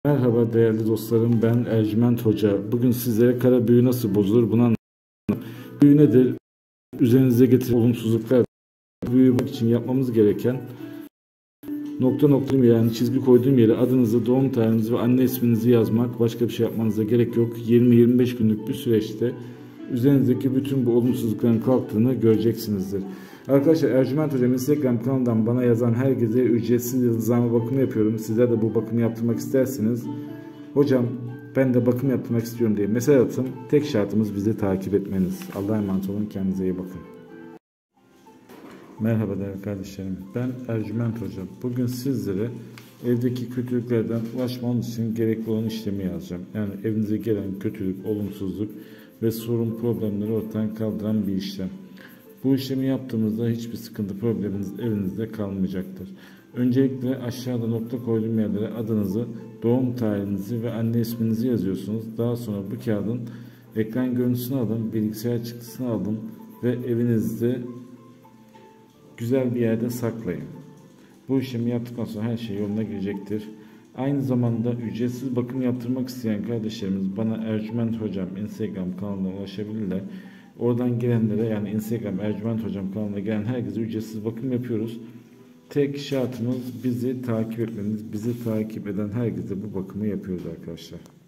Merhaba değerli dostlarım, ben Ercüment Hoca. Bugün sizlere kara büyü nasıl bozulur bunu anlatacağım. Büyü nedir? Üzerinize getiren olumsuzluklar. Büyü için yapmamız gereken nokta yani çizgi koyduğum yere adınızı, doğum tarihinizi ve anne isminizi yazmak. Başka bir şey yapmanıza gerek yok. 20-25 günlük bir süreçte üzerinizdeki bütün bu olumsuzlukların kalktığını göreceksinizdir. Arkadaşlar, Ercüment Hocam Instagram kanalından bana yazan herkese ücretsiz yıldızlama bakımı yapıyorum. Sizler de bu bakımı yaptırmak isterseniz, hocam ben de bakım yaptırmak istiyorum diye mesaj atın. Tek şartımız bizi takip etmeniz. Allah'a emanet olun, kendinize iyi bakın. Merhaba değerli kardeşlerim, ben Ercüment Hocam. Bugün sizlere evdeki kötülüklerden ulaşmanız için gerekli olan işlemi yazacağım. Yani evinize gelen kötülük, olumsuzluk ve sorun, problemleri ortadan kaldıran bir işlem. Bu işlemi yaptığımızda hiçbir sıkıntı, probleminiz evinizde kalmayacaktır. Öncelikle aşağıda nokta koyduğum yerlere adınızı, doğum tarihinizi ve anne isminizi yazıyorsunuz. Daha sonra bu kağıdın ekran görüntüsünü alın, bilgisayar çıktısını alın ve evinizde güzel bir yerde saklayın. Bu işlemi yaptıktan sonra her şey yoluna girecektir. Aynı zamanda ücretsiz bakım yaptırmak isteyen kardeşlerimiz bana Ercüment Hocam Instagram kanalına ulaşabilirler. Oradan gelenlere, yani Instagram Ercüment Hocam kanalına gelen herkese ücretsiz bakım yapıyoruz. Tek şartımız bizi takip etmeniz. Bizi takip eden herkese bu bakımı yapıyoruz arkadaşlar.